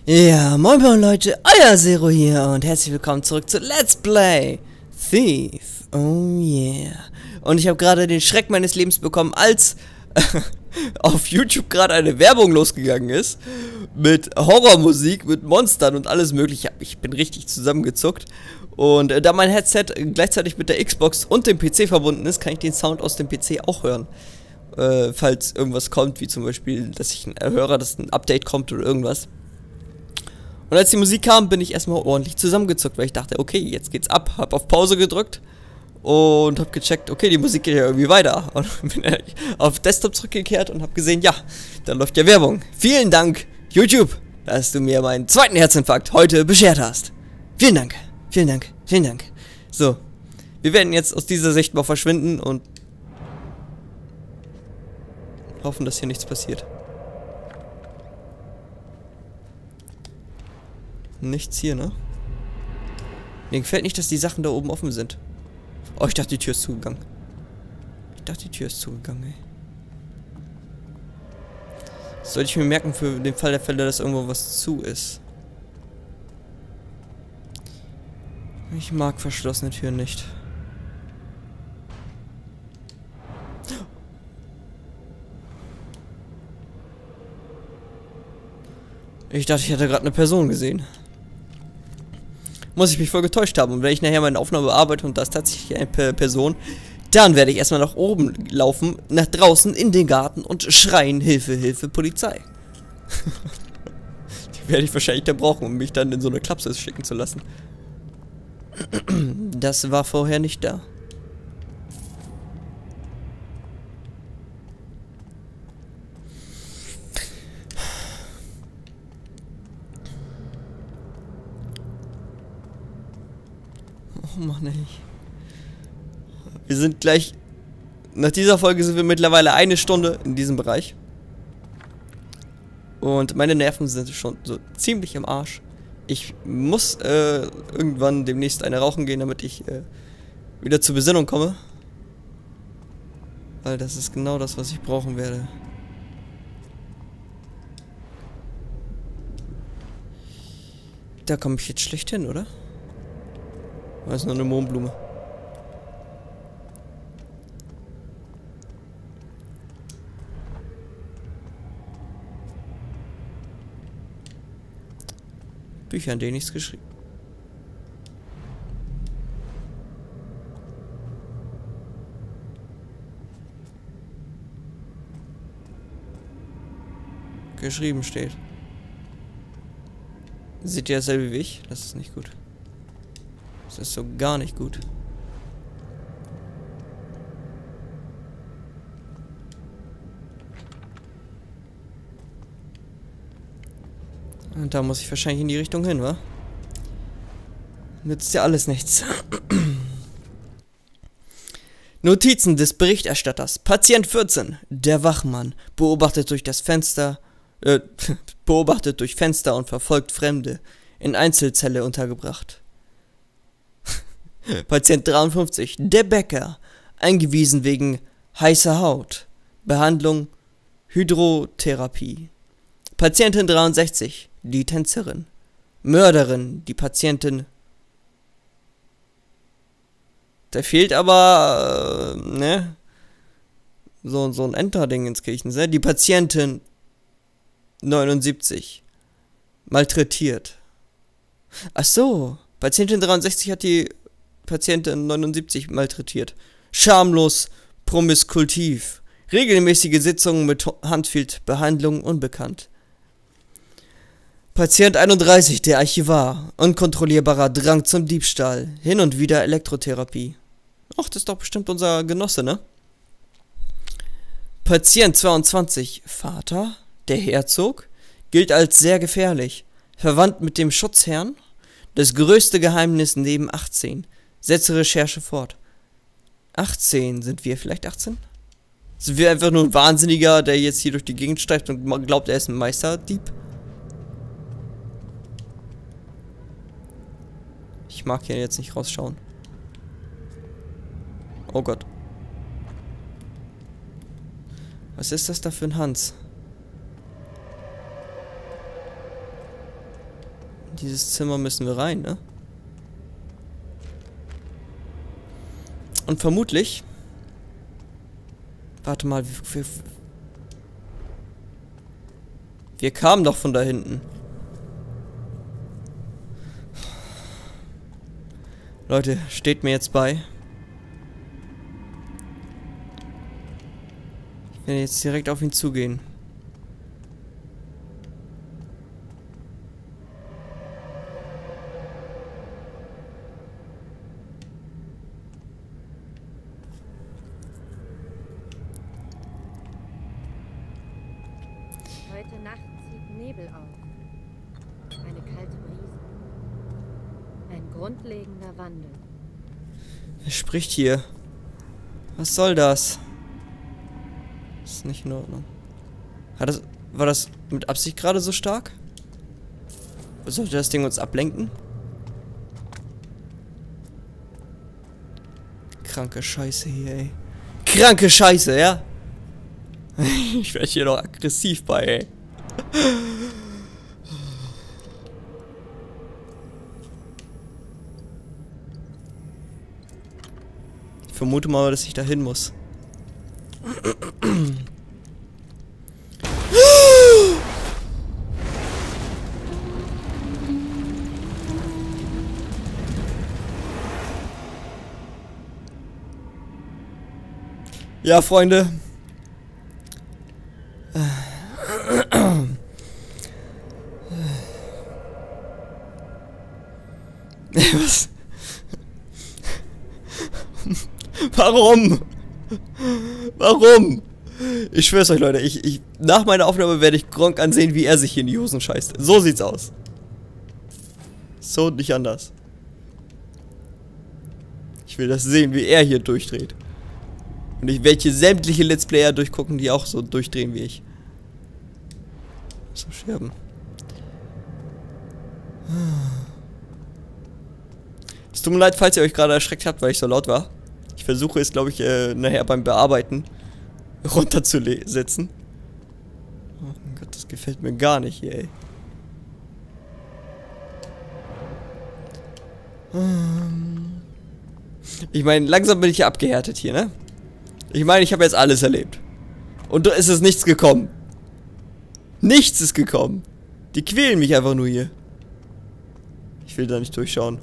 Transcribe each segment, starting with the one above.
Ja, moin moin Leute, euer Zero hier und herzlich willkommen zurück zu Let's Play Thief. Oh yeah. Und ich habe gerade den Schreck meines Lebens bekommen, als auf YouTube gerade eine Werbung losgegangen ist mit Horrormusik, mit Monstern und alles mögliche. Ich bin richtig zusammengezuckt. Und da mein Headset gleichzeitig mit der Xbox und dem PC verbunden ist, kann ich den Sound aus dem PC auch hören. Falls irgendwas kommt, wie zum Beispiel, dass ich höre, dass ein Update kommt oder irgendwas. Und als die Musik kam, bin ich erstmal ordentlich zusammengezuckt, weil ich dachte, okay, jetzt geht's ab. Hab auf Pause gedrückt und hab gecheckt, okay, die Musik geht ja irgendwie weiter. Und bin auf Desktop zurückgekehrt und hab gesehen, ja, da läuft ja Werbung. Vielen Dank, YouTube, dass du mir meinen zweiten Herzinfarkt heute beschert hast. Vielen Dank, vielen Dank, vielen Dank. So, wir werden jetzt aus dieser Sicht mal verschwinden und hoffen, dass hier nichts passiert. Nichts hier, ne? Mir gefällt nicht, dass die Sachen da oben offen sind. Oh, ich dachte, die Tür ist zugegangen. Ey. Das sollte ich mir merken für den Fall der Fälle, dass irgendwo was zu ist. Ich mag verschlossene Türen nicht. Ich dachte, ich hätte gerade eine Person gesehen. Muss ich mich voll getäuscht haben. Und wenn ich nachher meine Aufnahme bearbeite und da ist tatsächlich eine Person, dann werde ich erstmal nach oben laufen, nach draußen in den Garten und schreien, Hilfe, Hilfe, Polizei. Die werde ich wahrscheinlich da brauchen, um mich dann in so eine Klapse schicken zu lassen. Das war vorher nicht da. Oh Mann, ey. Wir sind gleich... Nach dieser Folge sind wir mittlerweile 1 Stunde in diesem Bereich. Und meine Nerven sind schon so ziemlich im Arsch. Ich muss irgendwann demnächst eine rauchen gehen, damit ich wieder zur Besinnung komme. Weil das ist genau das, was ich brauchen werde. Da komme ich jetzt schlecht hin, oder? Das ist nur eine Mohnblume. Bücher, an denen nichts geschrieben. Geschrieben steht. Seht ihr dasselbe wie ich? Das ist nicht gut. Das ist so gar nicht gut. Und da muss ich wahrscheinlich in die Richtung hin, wa? Nützt ja alles nichts. Notizen des Berichterstatters. Patient 14, der Wachmann, beobachtet durch Fenster und verfolgt Fremde, in Einzelzelle untergebracht. Patient 53, der Bäcker, eingewiesen wegen heißer Haut, Behandlung, Hydrotherapie. Patientin 63, die Tänzerin, Mörderin, die Patientin. Da fehlt aber, ne? So ein Enter-Ding ins Kirchen, ne? Die Patientin 79, malträtiert. Ach so, Patientin 63 hat die Patientin 79 malträtiert. Schamlos, promiskutiv. Regelmäßige Sitzungen mit Handfield-Behandlung unbekannt. Patient 31, der Archivar. Unkontrollierbarer Drang zum Diebstahl. Hin und wieder Elektrotherapie. Ach, das ist doch bestimmt unser Genosse, ne? Patient 22, Vater, der Herzog, gilt als sehr gefährlich. Verwandt mit dem Schutzherrn. Das größte Geheimnis neben 18. Setze Recherche fort. 18, sind wir vielleicht 18? Sind wir einfach nur ein Wahnsinniger, der jetzt hier durch die Gegend steigt und glaubt, er ist ein Meisterdieb? Ich mag hier jetzt nicht rausschauen. Oh Gott. Was ist das da für ein Hans? In dieses Zimmer müssen wir rein, ne? Und vermutlich... Warte mal, wir kamen doch von da hinten. Leute, steht mir jetzt bei. Ich werde jetzt direkt auf ihn zugehen. Heute Nacht zieht Nebel auf. Eine kalte Brise. Ein grundlegender Wandel. Wer spricht hier? Was soll das? Das ist nicht in Ordnung. War das mit Absicht gerade so stark? Sollte das Ding uns ablenken? Kranke Scheiße hier, ey. Kranke Scheiße, ja? Ich werde hier noch aggressiv bei, ey. Ich vermute mal, dass ich da hin muss. Ja, Freunde. Was? Warum? Warum? Ich schwör's euch, Leute. Nach meiner Aufnahme werde ich Gronkh ansehen, wie er sich hier in die Hosen scheißt. So sieht's aus. So und nicht anders. Ich will das sehen, wie er hier durchdreht. Und ich werde hier sämtliche Let's Player durchgucken, die auch so durchdrehen wie ich. So Scherben. Es tut mir leid, falls ihr euch gerade erschreckt habt, weil ich so laut war. Ich versuche es, glaube ich, nachher beim Bearbeiten runterzusetzen. Oh mein Gott, das gefällt mir gar nicht hier, ey. Ich meine, langsam bin ich ja abgehärtet hier, ne? Ich meine, ich habe jetzt alles erlebt. Und da ist es nichts gekommen. Nichts ist gekommen. Die quälen mich einfach nur hier. Ich will da nicht durchschauen.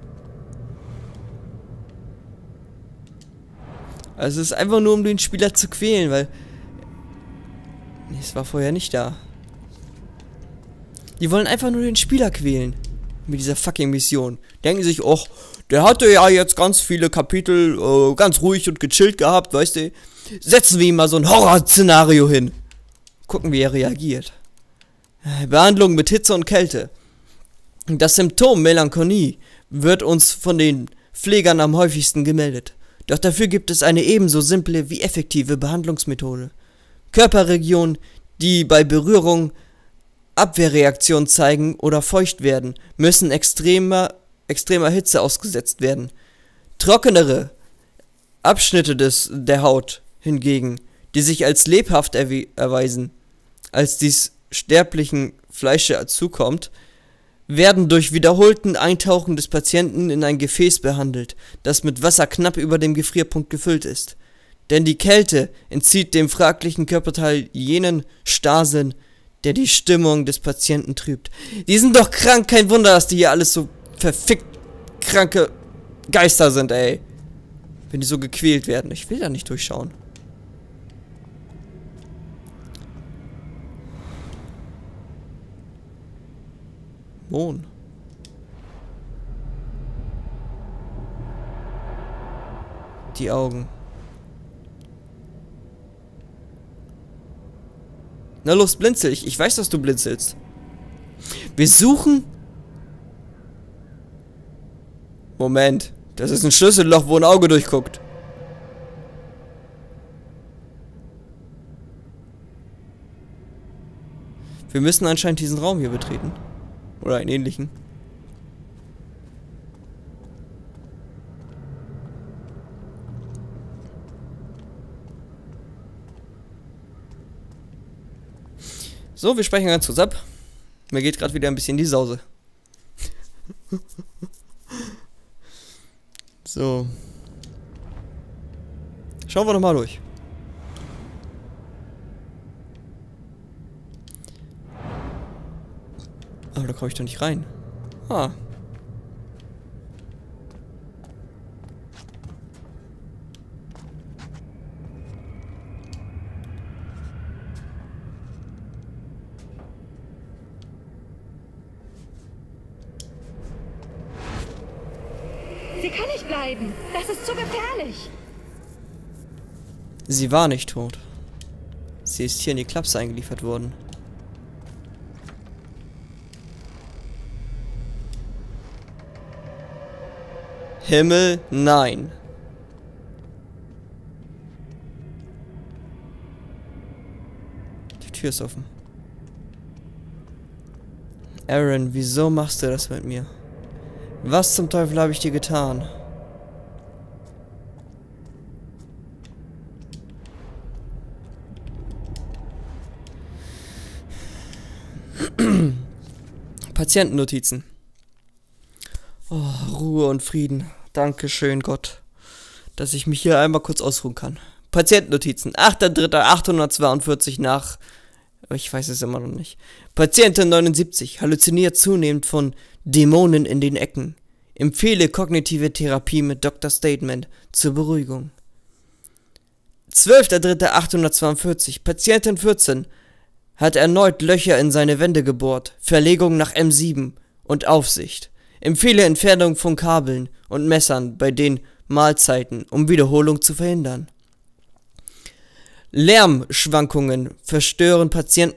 Also es ist einfach nur, um den Spieler zu quälen, weil... Nee, es war vorher nicht da. Die wollen einfach nur den Spieler quälen. Mit dieser fucking Mission. Denken sich, oh, der hatte ja jetzt ganz viele Kapitel ganz ruhig und gechillt gehabt, weißt du. Setzen wir ihm mal so ein Horrorszenario hin. Gucken, wie er reagiert. Behandlung mit Hitze und Kälte. Das Symptom Melancholie wird uns von den Pflegern am häufigsten gemeldet. Doch dafür gibt es eine ebenso simple wie effektive Behandlungsmethode. Körperregionen, die bei Berührung Abwehrreaktionen zeigen oder feucht werden, müssen extremer Hitze ausgesetzt werden. Trockenere Abschnitte der Haut hingegen, die sich als lebhaft erweisen, als dies sterblichen Fleische zukommt, werden durch wiederholten Eintauchen des Patienten in ein Gefäß behandelt, das mit Wasser knapp über dem Gefrierpunkt gefüllt ist. Denn die Kälte entzieht dem fraglichen Körperteil jenen Starrsinn, der die Stimmung des Patienten trübt. Die sind doch krank, kein Wunder, dass die hier alles so verfickt kranke Geister sind, ey. Wenn die so gequält werden. Ich will da nicht durchschauen. Mohn. Die Augen. Na los, blinzel. Ich weiß, dass du blinzelst. Wir suchen... Moment. Das ist ein Schlüsselloch, wo ein Auge durchguckt. Wir müssen anscheinend diesen Raum hier betreten. Oder einen ähnlichen. So, wir sprechen ganz kurz ab. Mir geht gerade wieder ein bisschen die Sause. So. Schauen wir doch mal durch. Aber da komme ich doch nicht rein. Ah. Sie kann nicht bleiben. Das ist zu gefährlich. Sie war nicht tot. Sie ist hier in die Klapse eingeliefert worden. Himmel, nein. Die Tür ist offen. Aaron, wieso machst du das mit mir? Was zum Teufel habe ich dir getan? Patientennotizen. Oh, Ruhe und Frieden. Dankeschön, Gott, dass ich mich hier einmal kurz ausruhen kann. Patientennotizen. 8.3.842 nach... Ich weiß es immer noch nicht. Patientin 79. Halluziniert zunehmend von Dämonen in den Ecken. Empfehle kognitive Therapie mit Dr. Statement zur Beruhigung. 12.3.842. Patientin 14. Hat erneut Löcher in seine Wände gebohrt. Verlegung nach M7 und Aufsicht. Empfehle Entfernung von Kabeln und Messern bei den Mahlzeiten, um Wiederholung zu verhindern. Lärmschwankungen verstörten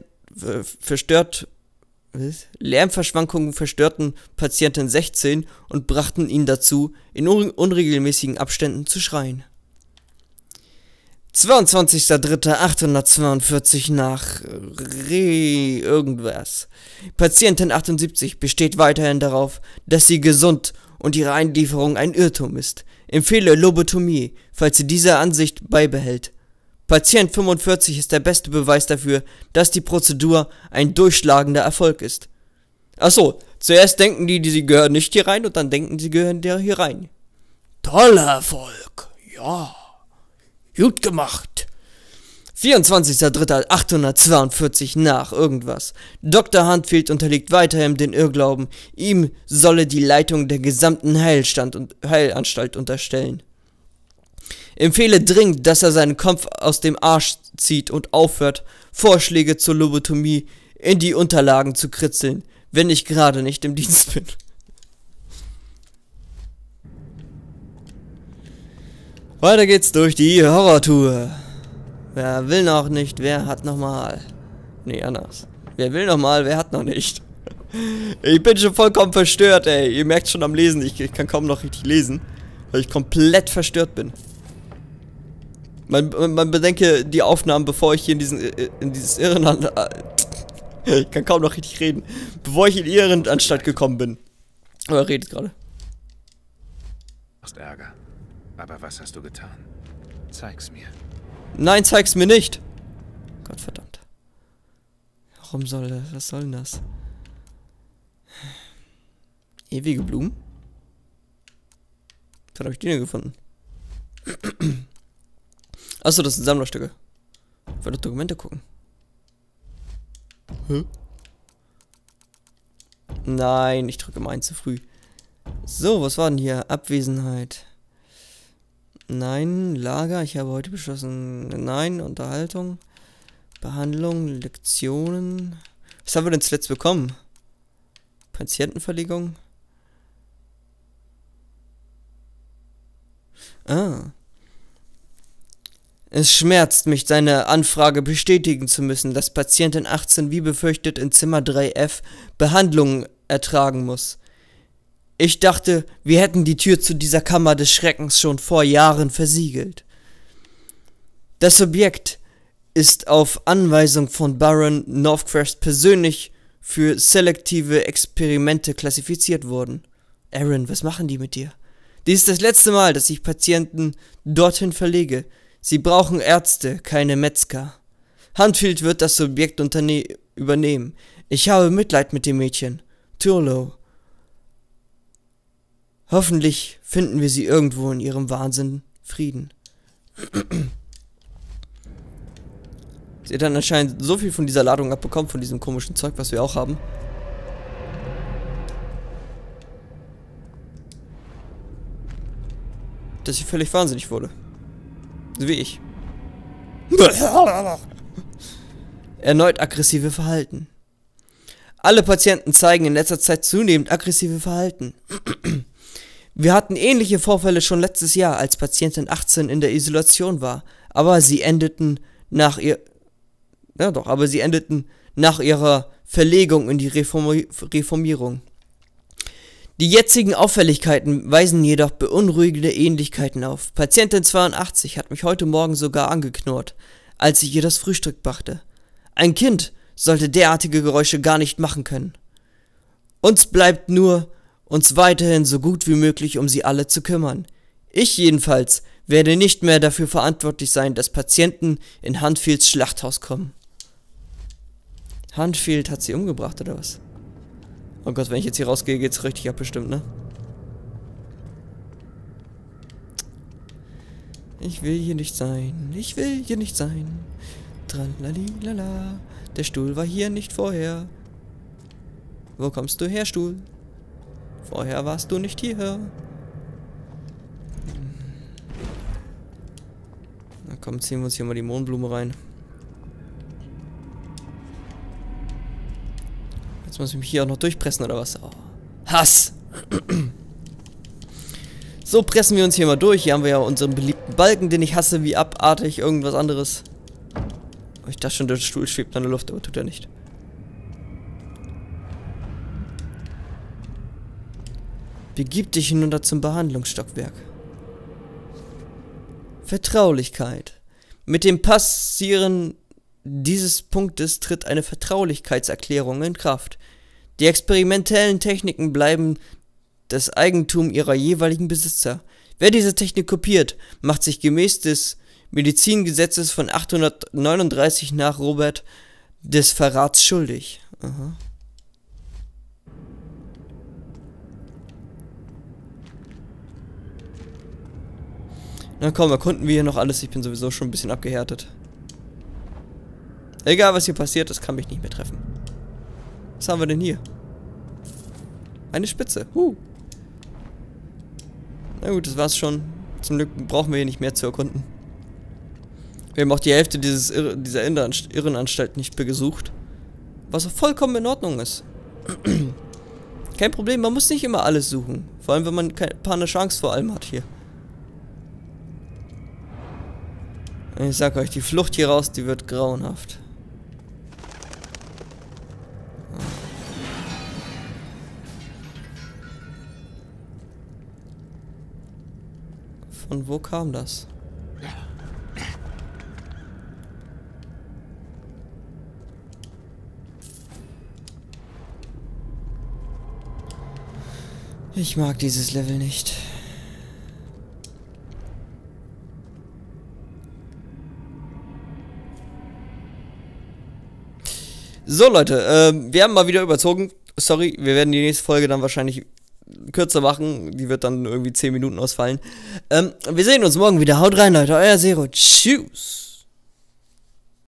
Patienten 16 und brachten ihn dazu, in unregelmäßigen Abständen zu schreien. 22.03.842 nach irgendwas. Patientin 78 besteht weiterhin darauf, dass sie gesund und ihre Einlieferung ein Irrtum ist. Empfehle Lobotomie, falls sie diese Ansicht beibehält. Patient 45 ist der beste Beweis dafür, dass die Prozedur ein durchschlagender Erfolg ist. Achso, zuerst denken die, sie gehören nicht hier rein und dann denken sie gehören hier rein. Toller Erfolg, ja. Gut gemacht. 24.03.842 nach irgendwas. Dr. Huntfield unterliegt weiterhin den Irrglauben, ihm solle die Leitung der gesamten Heilanstalt unterstellen. Empfehle dringend, dass er seinen Kopf aus dem Arsch zieht und aufhört, Vorschläge zur Lobotomie in die Unterlagen zu kritzeln, wenn ich gerade nicht im Dienst bin. Weiter geht's durch die Horrortour. Wer will noch nicht, wer hat noch mal? Nee, anders. Wer will noch mal, wer hat noch nicht? Ich bin schon vollkommen verstört, ey. Ihr merkt schon am Lesen, ich kann kaum noch richtig lesen, weil ich komplett verstört bin. Man bedenke die Aufnahmen, bevor ich hier in dieses Irrenland... Ich kann kaum noch richtig reden. Bevor ich in die Irrenanstalt gekommen bin. Aber er redet gerade. Du hast Ärger. Aber was hast du getan? Zeig's mir. Nein, zeig's mir nicht. Gott verdammt. Warum soll das? Was soll denn das? Ewige Blumen? Was habe ich die denn gefunden? Achso, das sind Sammlerstücke. Ich wollte Dokumente gucken. Hä? Nein, ich drücke mal zu früh. So, was war denn hier? Abwesenheit. Nein, Lager, ich habe heute beschlossen. Nein, Unterhaltung. Behandlung, Lektionen. Was haben wir denn zuletzt bekommen? Patientenverlegung. Ah. Es schmerzt mich, deine Anfrage bestätigen zu müssen, dass Patientin 18 wie befürchtet in Zimmer 3F Behandlung ertragen muss. Ich dachte, wir hätten die Tür zu dieser Kammer des Schreckens schon vor Jahren versiegelt. Das Objekt ist auf Anweisung von Baron Northcrest persönlich für selektive Experimente klassifiziert worden. Aaron, was machen die mit dir? Dies ist das letzte Mal, dass ich Patienten dorthin verlege. Sie brauchen Ärzte, keine Metzger. Huntfield wird das Subjekt übernehmen. Ich habe Mitleid mit dem Mädchen. Turlow. Hoffentlich finden wir sie irgendwo in ihrem Wahnsinn Frieden. Sie hat dann anscheinend so viel von dieser Ladung abbekommen, von diesem komischen Zeug, was wir auch haben. Dass sie völlig wahnsinnig wurde. So wie ich. Erneut aggressive Verhalten. Alle Patienten zeigen in letzter Zeit zunehmend aggressive Verhalten. Wir hatten ähnliche Vorfälle schon letztes Jahr, als Patientin 18 in der Isolation war, aber sie endeten nach ihrer Verlegung in die Reformierung. Die jetzigen Auffälligkeiten weisen jedoch beunruhigende Ähnlichkeiten auf. Patientin 82 hat mich heute Morgen sogar angeknurrt, als ich ihr das Frühstück brachte. Ein Kind sollte derartige Geräusche gar nicht machen können. Uns bleibt nur, uns weiterhin so gut wie möglich um sie alle zu kümmern. Ich jedenfalls werde nicht mehr dafür verantwortlich sein, dass Patienten in Hunfields Schlachthaus kommen. Hunfield hat sie umgebracht, oder was? Oh Gott, wenn ich jetzt hier rausgehe, geht's richtig ab bestimmt, ne? Ich will hier nicht sein, ich will hier nicht sein. Tralalilala, der Stuhl war hier nicht vorher. Wo kommst du her, Stuhl? Vorher warst du nicht hier. Na komm, ziehen wir uns hier mal die Mohnblume rein. Jetzt muss ich mich hier auch noch durchpressen, oder was? Oh. Hass! So, pressen wir uns hier mal durch. Hier haben wir ja unseren beliebten Balken, den ich hasse, wie abartig irgendwas anderes. Ich dachte schon, der Stuhl schwebt in der Luft, aber tut er nicht. Begib dich hinunter zum Behandlungsstockwerk. Vertraulichkeit. Mit dem Passieren dieses Punktes tritt eine Vertraulichkeitserklärung in Kraft. Die experimentellen Techniken bleiben das Eigentum ihrer jeweiligen Besitzer. Wer diese Technik kopiert, macht sich gemäß des Medizingesetzes von 839 nach Robert des Verrats schuldig. Aha. Na komm, erkunden wir hier noch alles. Ich bin sowieso schon ein bisschen abgehärtet. Egal, was hier passiert, das kann mich nicht mehr treffen. Was haben wir denn hier? Eine Spitze. Na gut, das war's schon. Zum Glück brauchen wir hier nicht mehr zu erkunden. Wir haben auch die Hälfte dieser Irrenanstalt nicht besucht. Was auch vollkommen in Ordnung ist. Kein Problem, man muss nicht immer alles suchen. Vor allem, wenn man eine Chance vor allem hat hier. Ich sag euch, die Flucht hier raus, die wird grauenhaft. Von wo kam das? Ich mag dieses Level nicht. So Leute, wir haben mal wieder überzogen. Sorry, wir werden die nächste Folge dann wahrscheinlich kürzer machen. Die wird dann irgendwie 10 Minuten ausfallen. Wir sehen uns morgen wieder. Haut rein, Leute. Euer Zero. Tschüss.